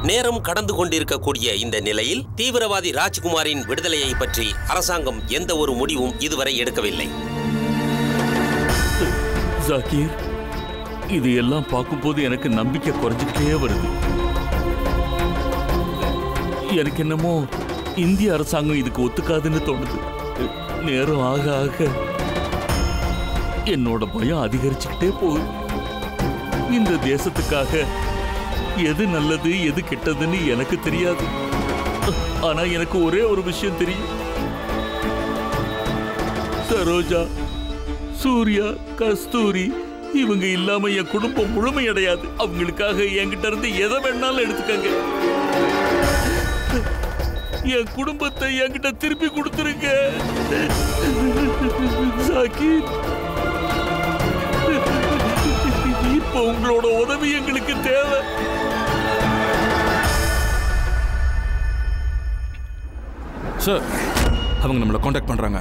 நேரம் கடந்து கொண்டிருக்கக்கூடிய இந்த நிலையில் தீவிரவாதி ராஜ்குமாரின் விடுதலையை பற்றி அரசாங்கம் எந்த ஒரு முடிவும் இதுவரை எடுக்கவில்லை. ஜாகீர், இது எல்லாம் பார்க்கும்போது எனக்கு நம்பிக்கை குறைஞ்சிக்கிட்டே வருது. எனக்கு என்னமோ இந்திய அரசாங்கம் இதுக்கு ஒத்துக்காதுன்னு தோணுது. நேரம் ஆக ஆக என்னோட பயம் அதிகரிச்சுக்கிட்டே போகுது. இந்த தேசத்துக்காக எது நல்லது எது கெட்டதுன்னு எனக்கு தெரியாது. ஆனா எனக்கு ஒரே ஒரு விஷயம் தெரியும். சரோஜா, சூர்யா, கஸ்தூரி இவங்க இல்லாம என் குடும்பம் முழுமையடையாது. அவங்களுக்காக என்கிட்ட இருந்து எதை வேணாலும் எடுத்துக்கங்க. என் குடும்பத்தை என்கிட்ட திருப்பி கொடுத்துருங்க. ஜாகீர், இப்ப உங்களோட உதவி எங்களுக்கு தேவை. சார், அவங்க நம்மளை காண்டாக்ட் பண்றாங்க.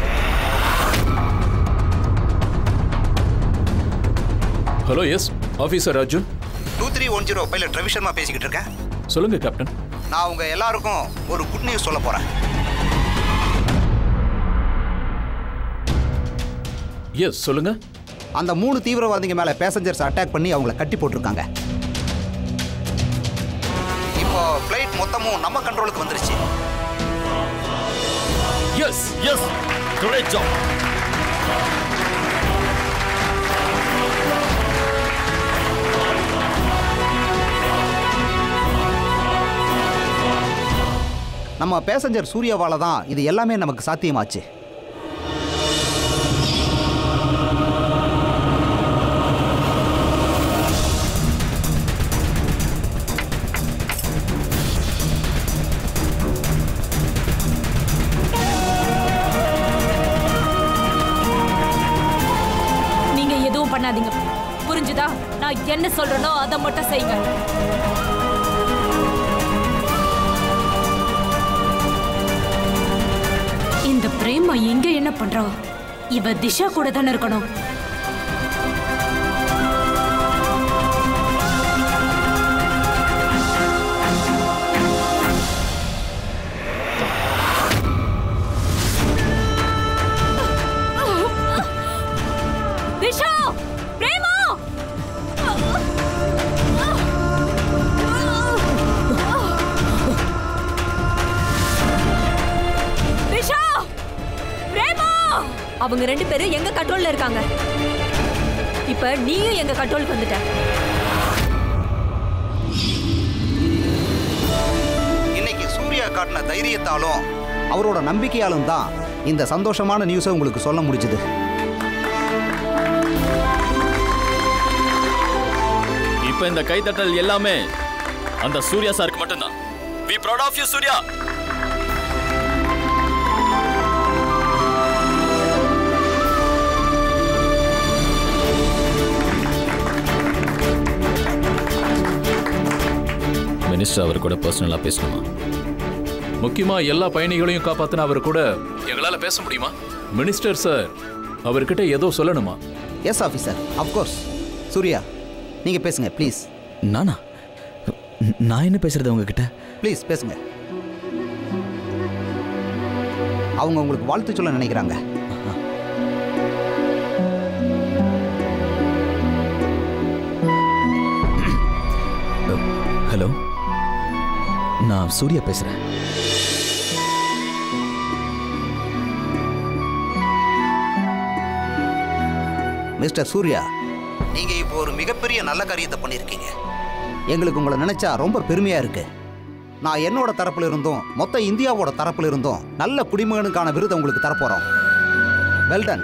Hello, yes officer Arjun. 2310 pilot Ravi Sharma பேசிக்கிட்டு இருக்கேன். சொல்லுங்க கேப்டன். நான் உங்க எல்லாருக்கும் ஒரு குட் நியூஸ் சொல்ல போறேன். எஸ் சொல்லுங்க. அந்த 3 தீவிரவாதிங்க மேல பேசஞ்சர்ஸ் அட்டாக் பண்ணி அவங்கள கட்டி போட்டிருக்காங்க. இப்போ ஃப்ளைட் மொத்தமும் நம்ம கண்ட்ரோலுக்கு வந்துருச்சு. Yes yes, great job. நம்ம பேசஞ்சர் சூர்யாவால தான் இது எல்லாமே நமக்கு சாத்தியமாச்சு. நீங்க எதுவும் பண்ணாதீங்க, புரிஞ்சுதா? நான் என்ன சொல்றேனோ அதை மட்டும் செய்யுங்க. இந்த பிரேமா எங்க என்ன பண்றா? இவ திஷா கூட தானே இருக்கணும். திஷா, பிரேமா, திஷா, பிரேமா, அவங்க 2 பேரும் எங்க கண்ட்ரோல்ல இருக்காங்க. இப்ப நீயும் எங்க கண்ட்ரோலுக்கு வந்துட்ட. இன்னைக்கு சூர்யா காட்டின தைரியத்தாலும் அவரோட நம்பிக்கையாலும் தான் இந்த சந்தோஷமான நியூஸை உங்களுக்கு சொல்ல முடிஞ்சது. இப்ப இந்த கைதட்டல் எல்லாமே அந்த சூர்யா சாருக்கு மட்டும்தான். We proud of you, Surya. Minister அவர் கூட பர்சனலா பேசணுமா? முக்கியமா எல்லா பயணிகளையும் காப்பாத்தின அவர் கூட எங்களால பேச முடியுமா? மினிஸ்டர் சார் அவர்கிட்ட ஏதோ சொல்லணுமா? S officer, of course. சூர்யா, நீங்க பேசுங்க ப்ளீஸ். நானா? நான் என்ன பேசுறது உங்ககிட்ட? ப்ளீஸ் பேசுங்க. அவங்க உங்களுக்கு வாழ்த்து சொல்ல நினைக்கிறாங்க. ஹலோ, நான் சூர்யா பேசுறேன். மிஸ்டர் சூர்யா, நீங்க இப்போ ஒரு மிகப்பெரிய நல்ல காரியத்தை பண்ணியிருக்கீங்க. எங்களுக்கு உங்களை நினைச்சா ரொம்ப பெருமையா இருக்கு. நான் என்னோட தரப்புல இருந்தும் மொத்த இந்தியாவோட தரப்புல இருந்தும் நல்ல குடிமகனுக்கான விருதை உங்களுக்கு தரப்போறோம். Well done.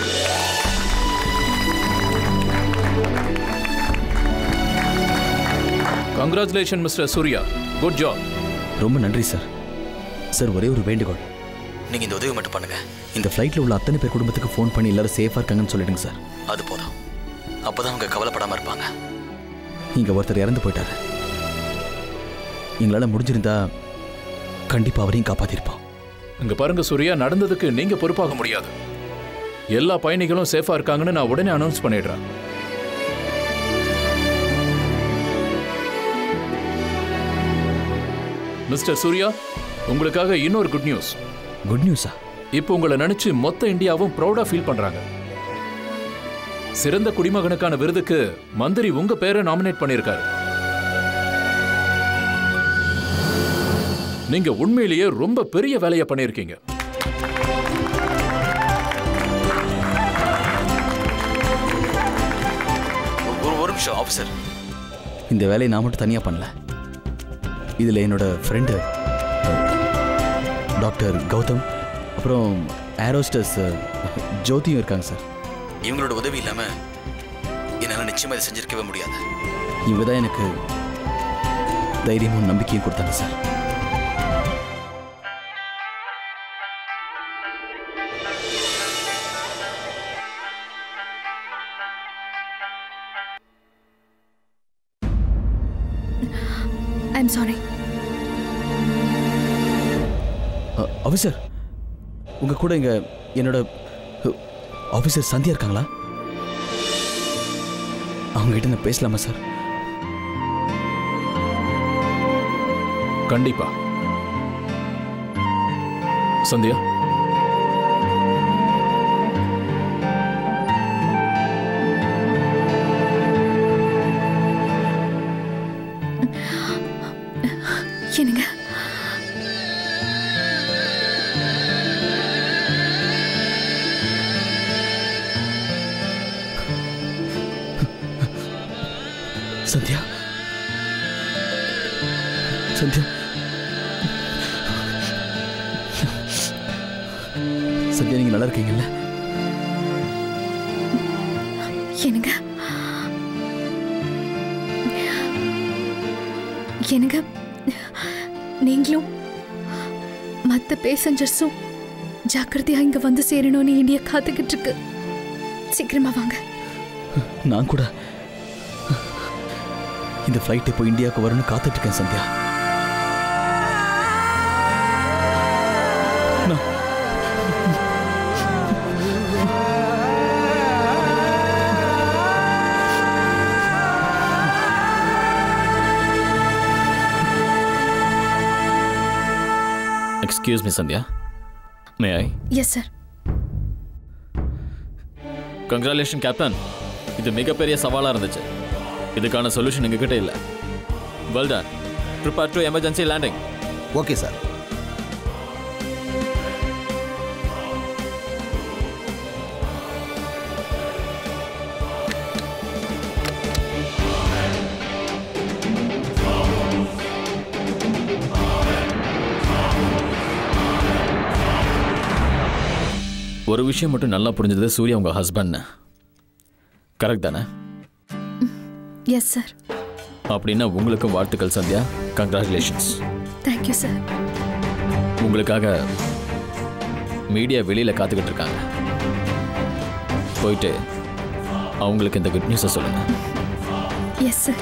Congratulation mister Surya, good job. ரொம்ப நன்றி சார். சார், ஒரே ஒரு வேண்டுகோள். நீங்கள் இந்த உதவி மட்டும் பண்ணுங்க. இந்த ஃப்ளைட்டில் உள்ள அத்தனை பேர் குடும்பத்துக்கு ஃபோன் பண்ணி எல்லாரும் சேஃபாக இருக்காங்கன்னு சொல்லிடுங்க சார். அது போதும். அப்போ தான் அவங்க கவலைப்படாமல் இருப்பாங்க. இங்கே ஒருத்தர் இறந்து போயிட்டாரு. எங்களால் முடிஞ்சிருந்தா கண்டிப்பாக அவரையும் காப்பாற்றிருப்போம். இங்க பாருங்க சூர்யா, நடந்ததுக்கு நீங்க பொறுப்பாக முடியாது. எல்லா பயணிகளும் சேஃபா இருக்காங்கன்னு நான் உடனே அனௌன்ஸ் பண்ணிடுறேன். மிஸ்டர் சூர்யா, உங்களுக்காக இன்னொரு குட் நியூஸ். குட் நியூஸா? இப்போ உங்களை நினைச்சு மொத்த இந்தியாவும் ப்ரௌடா ஃபீல் பண்றாங்க. சிறந்த குடிமகனுக்கான விருதுக்கு மந்திரி உங்க பேரை நாமினேட் பண்ணியிருக்காரு. நீங்க உண்மையிலேயே ரொம்ப பெரிய வேலையை பண்ணியிருக்கீங்க. ஒரு நிமிஷம் ஆஃபீஸர், இந்த வேலையை நான் மட்டும் தனியாக பண்ணல. இதில் என்னோட ஃப்ரெண்டு டாக்டர் கௌதம், அப்புறம் ஏரோஸ்டர்ஸ் ஜோதியும் இருக்காங்க சார். இவங்களோட உதவி இல்லாமல் என்னால் நிச்சயமாக இதை செஞ்சிருக்கவே முடியாது. இவங்க தான் எனக்கு தைரியமும் நம்பிக்கையும் கொடுத்தாங்க சார். I'm sorry. ஆஃபீஸர், உங்க கூட இங்க என்னோட ஆஃபீஸர் சந்தியா இருக்காங்களா? அவங்க கிட்ட நான் பேசலாமா சார்? கண்டிப்பா. சந்தியா, என்னங்க சந்தியா, சந்தியா, சந்தியா, நீங்க நல்லா இருக்கீங்கல்ல? என்னங்க என்னங்க நீங்களும் மற்ற பேசஞ்சர்ஸும் ஜாக்கிரதையா இங்க வந்து சேரணும்னு இந்தியா காத்துக்கிட்டு இருக்கு. சீக்கிரமா வாங்க. நான் கூட இந்த ஃப்ளைட் இப்போ இந்தியாவுக்கு வரும்னு காத்துட்டு இருக்கேன் Sandhya. Excuse me, Sandhya. May I? Yes, sir. Congratulations, Captain. இது மிகப்பெரிய சவாலா இருந்துச்சு. இதுக்கான சொல்யூஷன் எங்ககிட்ட இல்ல. Well done. Prepare to emergency landing. Okay sir. ஒரு விஷயம் மட்டும் நல்லா புரிஞ்சது, சூர்யா உங்க ஹஸ்பண்ட். கரெக்ட் தானே? Yes sir. அப்படின்னா உங்களுக்கும் வாழ்த்துக்கள் சந்தியா. கங்க்ராச்சுலேஷன்ஸ். Thank you sir. உங்களுக்காக மீடியா வெளியில காத்துக்கிட்டு இருக்காங்க. போயிட்டு அவங்களுக்கு இந்த குட் நியூஸை சொல்லுங்க. Yes sir.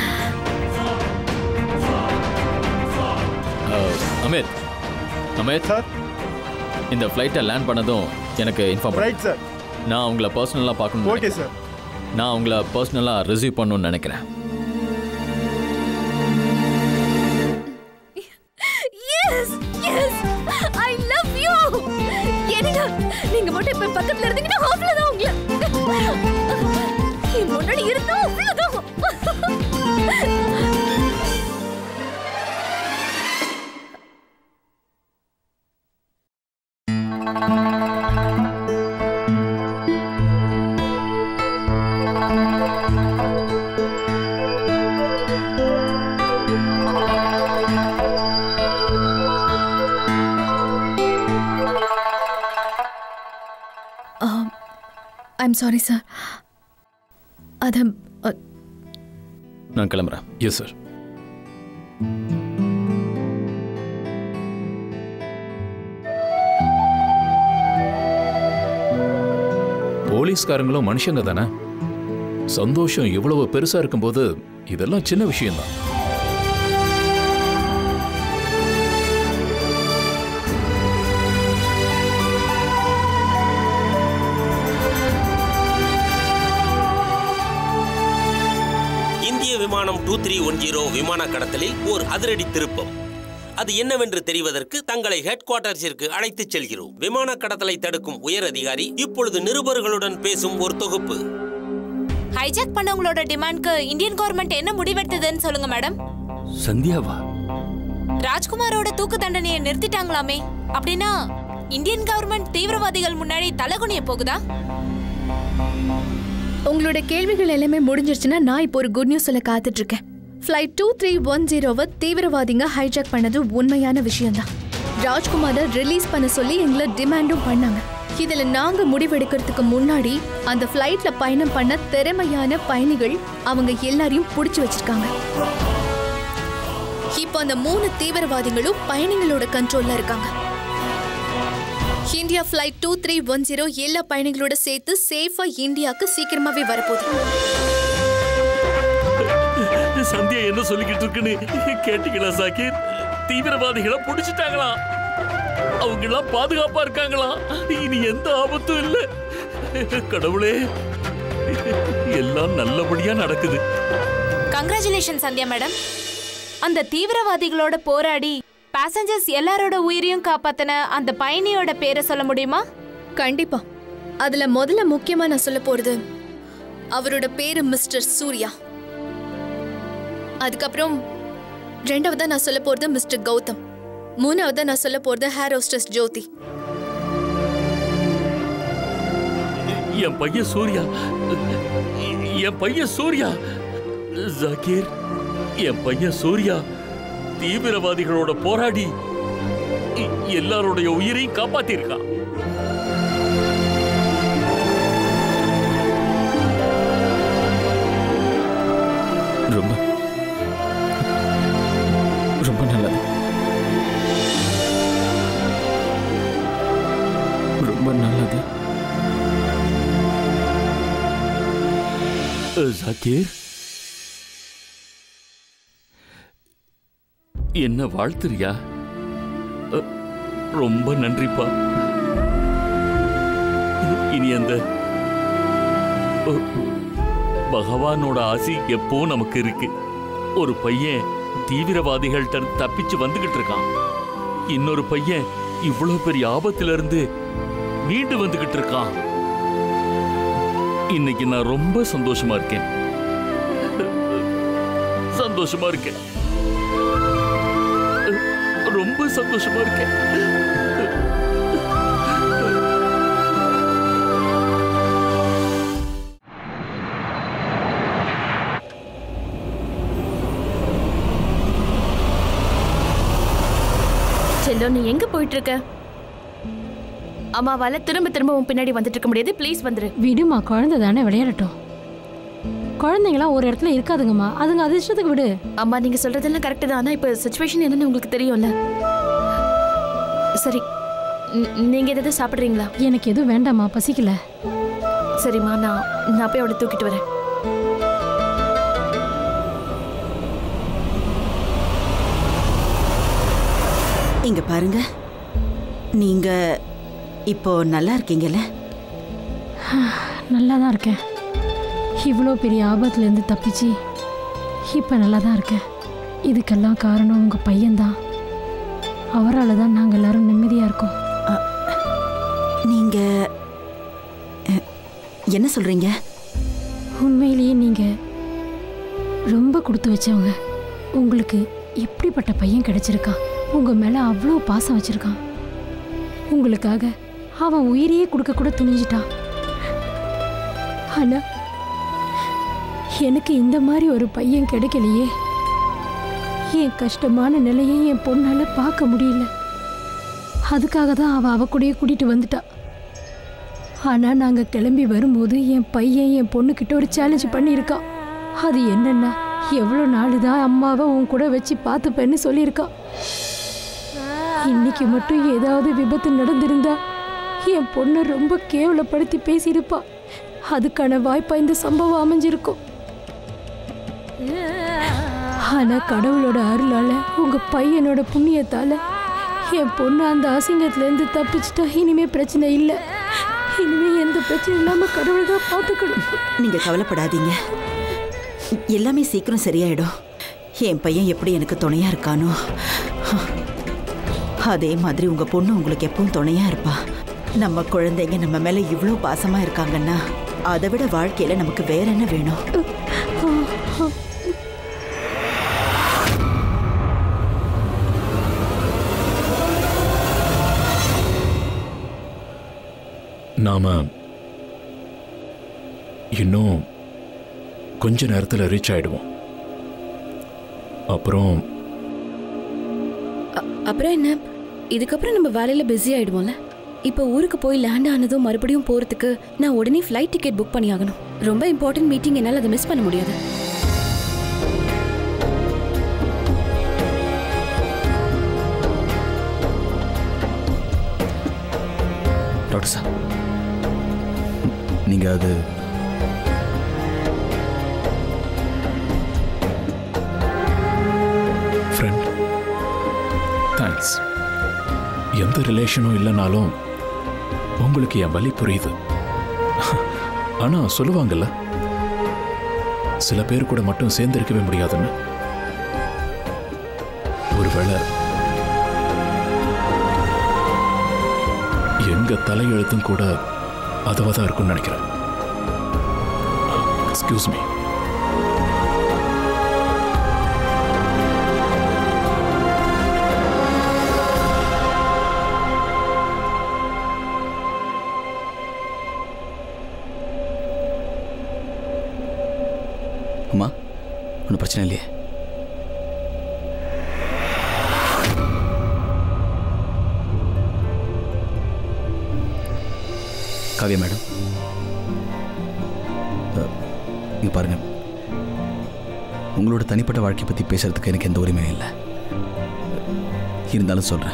Amit, Amit sir, இந்த ஃப்ளைட்டை லேண்ட் பண்ணதும் எனக்கு இன்ஃபார்ம் ரைட் சார். நான் உங்களை பர்சனலாக பார்க்கணும். Okay sir. நான் உங்களை பர்சனலாக ரிசீவ் பண்ணணும்னு நினைக்கிறேன். Yes yes I love you. என்னங்க நீங்க மட்டும் இப்ப பக்கத்துல இருந்தீங்கன்னா அவ்வளவுதான். உங்களை முன்னாடி இருந்தா அவ்வளவுதான். I'm sorry, sir. நான் கிளம்புறேன். Yes sir. போலீஸ்காரங்களும் மனுஷங்க தானே. சந்தோஷம் இவ்வளவு பெருசா இருக்கும்போது இதெல்லாம் சின்ன விஷயம்தான். விமானம் 2310 விமான கடத்தலில் ஓர் அதிரடி திருப்பம். அது என்னவென்று தெரிவதற்கு தங்களை ஹெட் குவார்ட்டர்ஸிற்கு அழைத்துச் செல்கிறோம். விமான கடத்தலை தடுக்கும் உயர் அதிகாரி இப்பொழுது நிருபர்களுடன் பேசும் ஒரு தொகுப்பு. ஹைஜாக் பண்ணவங்களோட டிமாண்ட்க்கு இந்தியன் கவர்மெண்ட் என்ன முடிவெடுத்ததுன்னு சொல்லுங்க மேடம். சந்தியாவா? ராஜ்குமாரோட தூக்கு தண்டனையை நிறுத்திட்டாங்களாமே, அப்படின்னா இந்தியன் கவர்மெண்ட் தீவிரவாதிகள் முன்னாடி தலைகுனிய போகுதா? உங்களோட கேள்விகள் எல்லாமே முடிஞ்சிருச்சுன்னா நான் இப்போ ஒரு குட் நியூஸ் சொல்ல காத்துட்டு இருக்கேன். ஃப்ளைட் 2310 தீவிரவாதிங்க ஹைஜாக் பண்ணது உண்மையான விஷயம்தான். ராஜ்குமாரை ரிலீஸ் பண்ண சொல்லி எங்களை டிமாண்டும் பண்ணாங்க. இதுல நாங்க முடிவெடுக்கிறதுக்கு முன்னாடி அந்த ஃப்ளைட்ல பயணம் பண்ண திறமையான பயணிகள் அவங்க எல்லாரையும் புடிச்சு வச்சிருக்காங்க. இப்போ அந்த 3 தீவிரவாதிகளும் பயணிகளோட கண்ட்ரோல்ல இருக்காங்க. இந்தியா ஃப்ளைட் 2310 எல்லா பயணிகளோட சேர்த்து சேஃபா இந்தியாவுக்கு சீக்கிரமாவே வரப்போகுது. சந்தியா என்ன சொல்லிக்கிட்டு இருக்குன்னு கேட்டீங்களா சாக்கிர்? தீவிரவாதிகளை புடிச்சிட்டாங்களா? அவங்க எல்லாம் பாதுகாப்பா இருக்காங்களா? இனி எந்த ஆபத்தும் இல்லை. கடவுளே, எல்லாம் நல்லபடியா நடக்குது. Congratulation Sandhya madam. அந்த தீவிரவாதிகளோட போராடி பேசஞ்சர்ஸ் எல்லாரோட உயிரையும் காப்பாத்தின அந்த பயணியோட பேரை சொல்ல முடியுமா? கண்டிப்பா. அதுல முதல்ல முக்கியமா நான் சொல்ல போறது அவரோட பேரு மிஸ்டர் சூர்யா. அதுக்கப்புறம் ரெண்டாவதா நான் சொல்ல போறது மிஸ்டர் கௌதம். மூணாவதா நான் சொல்ல போறது ஹேர் ஹோஸ்டஸ் ஜோதி. என் பையன் சூர்யா, என் பையன் சூர்யா. ஜாகிர், என் பையன் சூர்யா தீவிரவாதிகளோட போராடி எல்லாருடைய உயிரையும் காப்பாத்திருக்கான். ரொம்ப ரொம்ப நல்லது, ரொம்ப நல்லது. ஜாகிர், என்ன வாழ்த்துறியா? ரொம்ப நன்றிப்பா. இனி அந்த பகவானோட ஆசி எப்போ நமக்கு இருக்கு. ஒரு பையன் தீவிரவாதிகள்ட்ட தப்பிச்சு வந்துகிட்டு இருக்கான். இன்னொரு பையன் இவ்வளவு பெரிய ஆபத்துல இருந்து மீண்டு வந்துகிட்டு இருக்கான். இன்னைக்கு நான் ரொம்ப சந்தோஷமா இருக்கேன், சந்தோஷமா இருக்கேன், ரொம்ப சந்தோஷமா இருக்கேன். செல்லோ, நீ எங்க போயிட்டு இருக்க? அம்மாவால திரும்ப திரும்ப உன் பின்னாடி வந்துட்டு இருக்க முடியாது. ப்ளீஸ் வந்துரு. விடுமா, குழந்தை தானே, விளையாடட்டும். குழந்தைங்களாம் ஒரு இடத்துல இருக்காதுங்கம்மா, அதுங்க அது இஷ்டத்துக்கு விடு. அம்மா, நீங்க சொல்றதெல்லாம் கரெக்ட் தான். ஆனா இப்ப சிச்சுவேஷன் என்னன்னு உங்களுக்கு தெரியும்ல. சரி, நீங்க ஏதாவது சாப்பிடுறீங்களா? எனக்கு எதுவும் வேண்டாம்மா, பசிக்கல. சரிம்மா, நான் போய் அவளை தூக்கிட்டு வரேன். இங்க பாருங்க, நீங்க இப்போ நல்லா இருக்கீங்கல்ல? நல்லா தான் இருக்கேன். இவ்வளோ பெரிய ஆபத்துலேருந்து தப்பிச்சு இப்போ நல்லா தான் இருக்கேன். இதுக்கெல்லாம் காரணம் உங்கள் பையன்தான். அவரால் தான் நாங்கள் எல்லாரும் நிம்மதியாக இருக்கோம். நீங்க என்ன சொல்றீங்க? உண்மையிலேயே நீங்கள் ரொம்ப கொடுத்து வச்சவங்க. உங்களுக்கு எப்படிப்பட்ட பையன் கிடைச்சிருக்கான். உங்கள் மேலே அவ்வளோ பாசம் வச்சுருக்கான். உங்களுக்காக அவன் உயிரையே கொடுக்க கூட துணிஞ்சிட்டான். ஆனால் எனக்கு இந்த மாதிரி ஒரு பையன் கிடைக்கலையே. என் கஷ்டமான நிலையை என் பொண்ணால் பார்க்க முடியல. அதுக்காக தான் அவ கூடயே கூட்டிகிட்டு வந்துட்டா. ஆனால் நாங்கள் கிளம்பி வரும்போது என் பையன் என் பொண்ணுக்கிட்ட ஒரு சேலஞ்ச் பண்ணியிருக்கான். அது என்னென்னா, எவ்வளோ நாள் தான் அம்மாவை உன் கூட வச்சு பார்த்துப்பேன்னு சொல்லியிருக்கான். இன்னைக்கு மட்டும் ஏதாவது விபத்து நடந்திருந்தா என் பொண்ணை ரொம்ப கேவலப்படுத்தி பேசியிருப்பா. அதுக்கான வாய்ப்பா இந்த சம்பவம் அமைஞ்சிருக்கும். ஆனா கடவுளோட அருளால, உங்க பையனோட புண்ணியத்தால என் பொண்ணு அந்த அசிங்கத்திலேருந்து தப்பிச்சுட்டா. இனிமே பிரச்சனை இல்லை. இனிமே எந்த பிரச்சனை இல்லாம கடவுள் தான் பார்த்துக்கணும். நீங்க கவலைப்படாதீங்க, எல்லாமே சீக்கிரம் சரியாயிடும். என் பையன் எப்படி எனக்கு துணையா இருக்கானோ அதே மாதிரி உங்க பொண்ணு உங்களுக்கு எப்பவும் துணையா இருப்பா. நம்ம குழந்தைங்க நம்ம மேல இவ்ளோ பாசமா இருக்காங்கன்னா அதை விட வாழ்க்கையில நமக்கு வேற என்ன வேணும்? நாம இன்னும் கொஞ்ச நேரத்துல ரீச் ஆயிடுவோம். அப்புறம் என்ன? இதுக்கப்புறம் நம்ம வேலையில பிஸி ஆயிடுவோம்ல. இப்போ ஊருக்கு போய் லேண்ட் ஆனதும் மறுபடியும் போறதுக்கு நான் உடனே ஃப்ளைட் டிக்கெட் புக் பண்ணி ஆகணும். ரொம்ப இம்பார்ட்டன்ட் மீட்டிங், என்னால் அதை மிஸ் பண்ண முடியாது. டாக்டர் சார், நீங்க அது ஃப்ரெண்ட், தேங்க்ஸ். எந்த ரிலேஷனும் இல்லைனாலும் உங்களுக்கு என் வலி புரியுது. ஆனா சொல்லுவாங்கல்ல, சில பேர் கூட மட்டும் சேர்ந்திருக்கவே முடியாதுன்னு. ஒருவேளை எங்க தலையெழுத்தும் கூட அதுவாதான் இருக்கும்னு நினைக்கிறேன். Excuse me. அம்மா, ஒன்றும் பிரச்சனை இல்லையே? காவியா மேடம், இங்க பாருங்க, உங்களோட தனிப்பட்ட வாழ்க்கையை பற்றி பேசுறதுக்கு எனக்கு எந்த உரிமையும் இல்லை. இருந்தாலும் சொல்கிறேன்,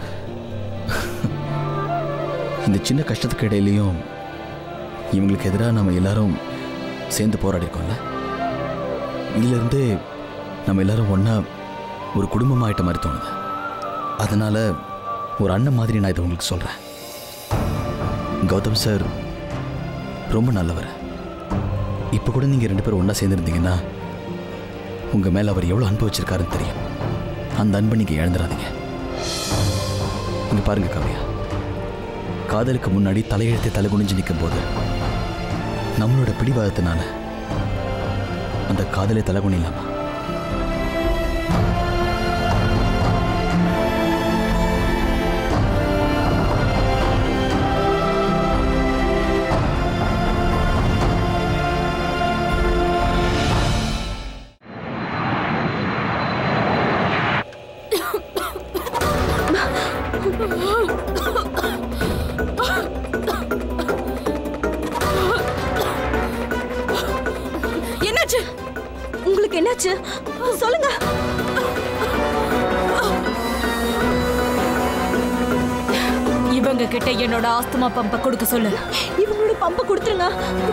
இந்த சின்ன கஷ்டத்துக்கு இடையிலையும் இவங்களுக்கு எதிராக நம்ம எல்லாரும் சேர்ந்து போராடிருக்கோம்ல. இதிலிருந்து நம்ம எல்லாரும் ஒன்றா ஒரு குடும்பமாகிட்ட மாதிரி தோணுது. அதனால் ஒரு அண்ணன் மாதிரி நான் இதை உங்களுக்கு சொல்கிறேன். கௌதம் சார் ரொம்ப நல்லவர். இப்போ கூட நீங்கள் 2 பேரும் ஒன்றா சேர்ந்துருந்தீங்கன்னா உங்கள் மேலே அவர் எவ்வளோ அன்பு வச்சிருக்காருன்னு தெரியும். அந்த அன்பை நீங்கள் இழந்துடாதீங்க. இங்கே பாருங்கள் காவியா, காதலுக்கு முன்னாடி தலையெழுத்து தலை குனிஞ்சு நிற்கும் போது நம்மளோட பிடிவாதத்தினால அந்த காதலை தலை குனிலாமா? என்னாச்சு உங்களுக்கு? என்னாச்சு சொல்லுங்க. இவங்க கிட்ட என்னோட ஆஸ்துமா பம்பை கொடுக்க சொல்லு. இவங்களோட பம்பை கொடுத்துருங்க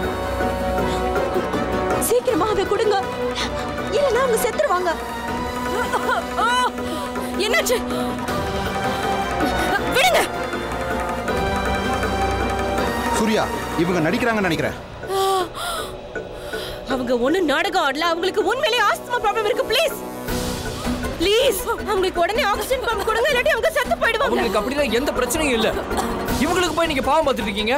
சீக்கிரமா. அதை கொடுங்க, இல்லைன்னா அவங்க செத்துருவாங்க. என்னாச்சு? விடுங்க. சூர்யா, இவங்க நடிக்கிறாங்கன்னு நினைக்கிறேன். அவங்க ஒண்ணு நாடகம் ஆடல. அவங்களுக்கு உண்மையிலேயே ஆஸ்துமா ப்ராப்ளம் இருக்கு. ப்ளீஸ் ப்ளீஸ் அவங்களுக்கு உடனே ஆக்சிஜன் பம்ப் கொடுங்க, இல்லாட்டி அவங்க செத்து போயிடுவாங்க. உங்களுக்கு அப்படிலாம் எந்த பிரச்சனையும் இல்ல. இவங்களுக்கு போய் நீங்க பாவம் பார்த்துட்டு இருக்கீங்க.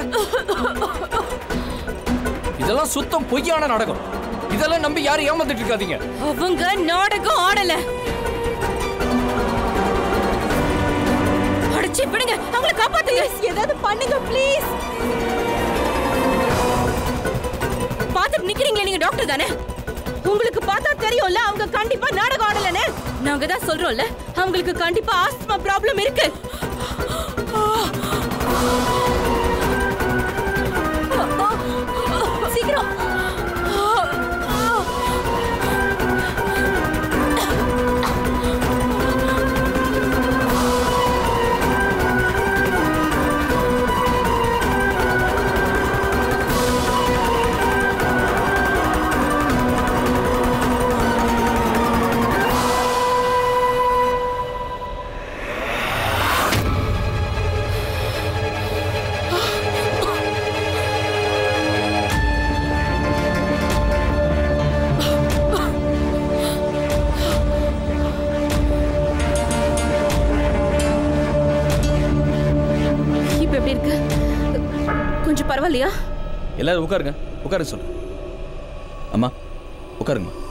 இதெல்லாம் சுத்தம் பொய்யான நாடகம். இதெல்லாம் நம்பி யாரும் ஏமாந்துட்டு இருக்காதீங்க. அவங்க நாடகம் ஆடல. அடிச்சு விடுங்க, அவங்களை காப்பாத்துங்க. ஏதாவது பண்ணுங்க ப்ளீஸ். பாத்துட்டு நிக்கிறீங்களே, நீங்க டாக்டர் தானே? உங்களுக்கு பார்த்தா தெரியும்ல அவங்க கண்டிப்பா நாடகம் ஆடலன்னு. நாங்க தான் சொல்றோம்ல, அவங்களுக்கு கண்டிப்பா ஆஸ்துமா ப்ராப்ளம் இருக்கு. சீக்கிரம். பரவாயில்லையா? எல்லாரும் உட்காருங்க, உட்காருங்க சொல்லு. அம்மா உட்காருங்கம்மா.